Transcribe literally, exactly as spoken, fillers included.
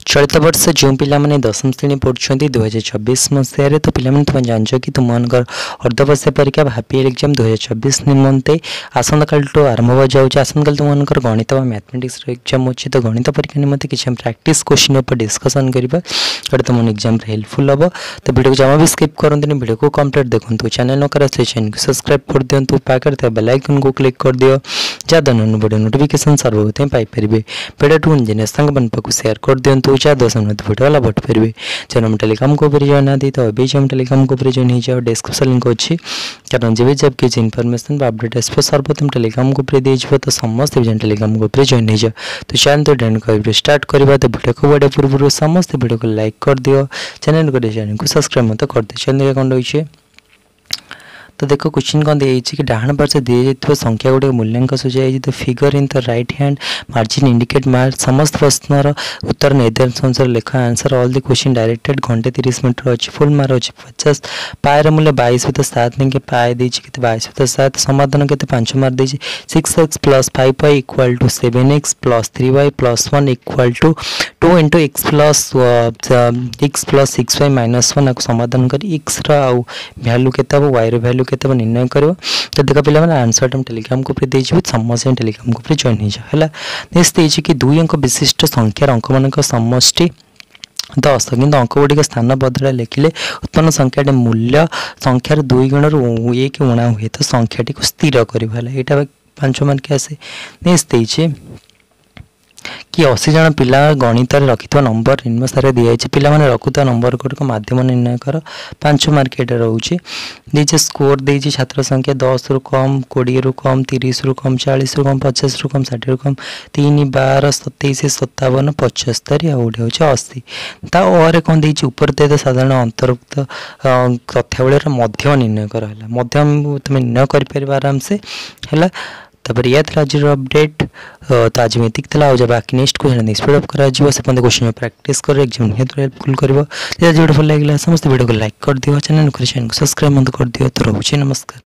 चलित वर्ष जो पिलाने दशम श्रेणी पढ़ुं दुई हजार चौबीस मसीह तो पिलाने तुम जान कि तुम अर्धवर्षीय परीक्षा हाफियर एग्जाम दुई हजार चौबीस निमंते आसंता काल आरंभ हो जाऊँगी। आसंता काल तुम गणित और मैथमेटिक्स एग्जाम अच्छी तो गणित परीक्षा निमंते किसी प्रैक्टिस क्वेश्चन पर डिस्कसन करवा जो तुम एग्जाम हेल्पफुल हम। तो वीडियो को जमा भी स्किप करते वीडियो को कंप्लीट देखो। चैनल न कर चैनल को सब्सक्राइब कर दिंतु पाखे बेल आइकन को क्लिक कर दियो जहाँ वीडियो नोटिफिकेशन सर्वप्रथम पाइपर। वीडियो टू इंजीनियर सांग पाक शेयर कर दिंतु जहाँ दस मिनट वीडियो वाला भट पारे। जब हम टेलीग्राम को जॉइन आदि तो अभी हम टेलीग्राम को जॉइन हो जाओ डिस्क्रिप्शन लिंक अच्छी कारण जब जब किसी इनफॉरमेशन अपडेट आसो सर्वप्रथम टेलीग्राम को दिए तो समस्त भी टेलीग्राम को जॉइन हो जाओ। तो चैनल तो डेन कर स्टार्ट करवा तो वीडियो को बढ़िया पूर्व समस्त वीडियो को लाइक कर दियो चैनल को चैनल को सब्सक्राइब मत कर दियो। चैनल कौन रही तो देखो क्वेश्चन कौन दी कि डाण पार्श्व दी जाइए संख्या गुड़िक मूल्यांक सुझाई तो figure in the right hand margin indicate mark समस्त प्रश्नर उत्तर निर्धारण अनुसार लेखा answer all the question directed घंटे तीस मीटर अच्छी फुल मार्क अच्छी पचास पायर मूल्य बाईस भर सात नहीं पाए देते बाईस भर सात समाधान के पांच मार्क देती six x plus five y equal to seven x plus three y plus one equal to two into x plus x plus six y minus one आपको समाधान कर एक्स रैल्यू के वाई रैल्यू के निर्णय कर। तो देख पे आंसर तुम टेलीग्राम को समस्त टेलीग्राम को जॉइन हो जाए। नेक्स्ट देती कि दुई अंक विशिष्ट संख्यार अंक मान समष्टि दस किंतु अंक गुड़िक स्थान बदल लिखिले उत्पन्न संख्या मूल्य संख्यार दुई गुण रु एक उणा हुए तो संख्याटी को स्थिर कर पांच मार्क आसे। नेक्स्ट देती कि अशी जन पिला गणित रखि नंबर निम्न सारे दिखाई पिला रखुवा नंबर गुड़िक मध्यम निर्णय कर पांच मार्क ये रोचे दीजिए। स्कोर देती छात्र संख्या दस रु कम कोड़े रु कम तीस रु कम चालीस रु कम पचास रु कम षाठी रु कम तीन बार सतैश सतावन पचस्तरी आउटे हूँ अशी तार कौन देती उपर दे साधारण अंतर्भुक्त तथ्यावलीर मध्यम निर्णय कर मध्यम तुम निर्णय कर आराम से है। तापर यह आज अपडेट तो आज में एतिक थला जब बाकी नेक्स्ट क्वेश्चन स्पीड अप करा जीवो से पन्द क्वेश्चन प्रैक्टिस कर एग्जाम हेतु हेल्पफुल करबो। वीडियो भल लागला समस्त वीडियो को लाइक कर दियो चैनल को सब्सक्राइब मत कर दियो। तो रहूची नमस्कार।